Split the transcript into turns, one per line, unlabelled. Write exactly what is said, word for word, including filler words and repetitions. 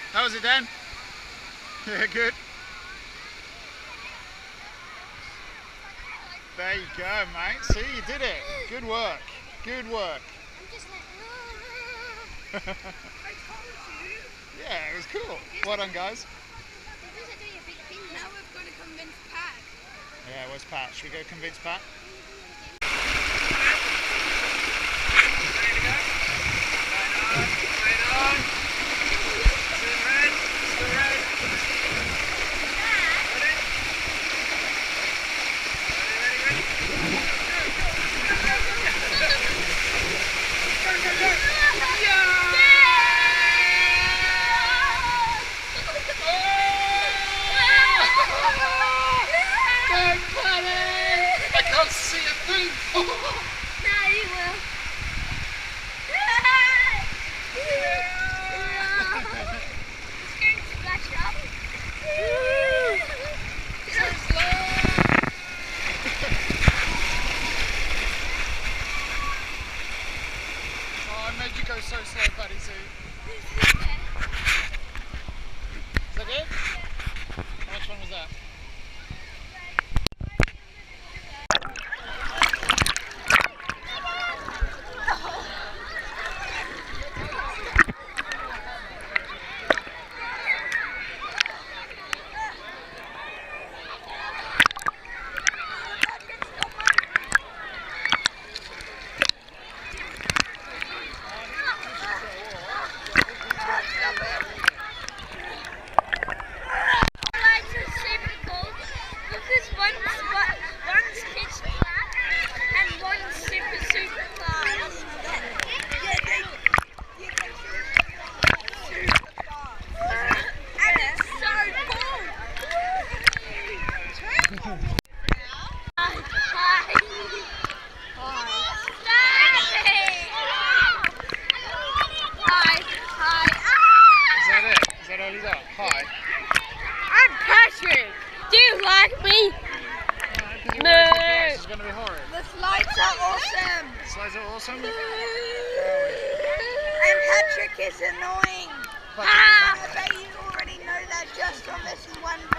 How was it, Dan? Yeah, good. There you go, mate. See, you did it. Good work. Good work.
I'm just like,
I told you. Yeah, it was cool. Well done, guys.
now we've got to convince Pat.
Yeah, where's Pat? Should we go convince Pat? You go so slow, buddy, too. Is that it? How much fun was that? Hi.
I'm Patrick. Do you like me?
No. No. It's going to be horrid.
The slides are awesome.
The slides are awesome?
And Patrick is annoying.
Patrick is annoying.
I bet you already know that just from this one